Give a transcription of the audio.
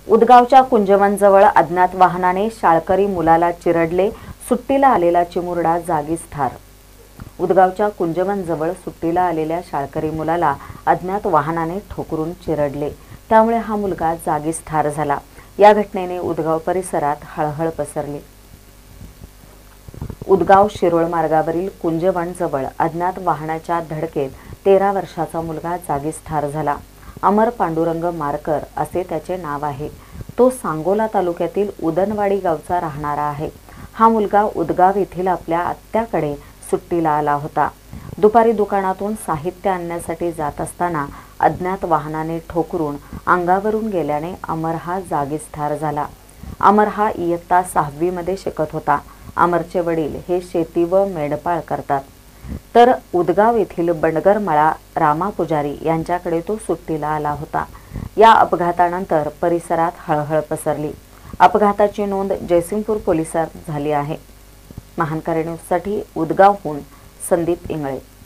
उदगावच्या कुंजवनजवळ अज्ञात वाहनाने शाळकरी मुलाला चिरडले, सुट्टीला आलेला चिमुरडा जागीच ठार। उदगावच्या कुंजवनजवळ सुट्टीला आलेल्या शाळकरी मुलाला अज्ञात वाहनाने ठोकरून चिरडले, त्यामुळे हा मुलगा जागीच ठार झाला। या घटनेने उदगाव परिसरात हळहळ पसरली। उदगाव शिरोळ मार्गावरील कुंजवनजवळ अज्ञात वाहनाच्या धडकेत 13 वर्षाचा मुलगा जागीच ठार झाला। अमर पांडुरंग मारकर असे त्याचे नाव आहे। तो सांगोला तालुक्यातील उदनवाडी गावचा राहणारा आहे। हा मुलगा उदगाव येथील आपल्या आत्याकडे सुट्टीला आला होता। दुपारी दुकानातून साहित्य आणण्यासाठी जात असताना अज्ञात वाहनाने ठोकरून अंगावरून गेल्याने अमर हा जागीच ठार झाला। अमर हा इयत्ता 6वी मध्ये शिकत होता। अमरचे वडील हे शेती व मेंढपाळ करतात, तर उदगाव येथील बंडगरमळा रामा पुजारी यांच्याकडे तो सुट्टीला आला होता। या अपघातानंतर परिसरात हळहळ पसरली। अपघाताची नोंद जयसिंगपूर पोलिसात झाली आहे। महानकरी न्यूजसाठी उदगावहून संदीप इंगळे।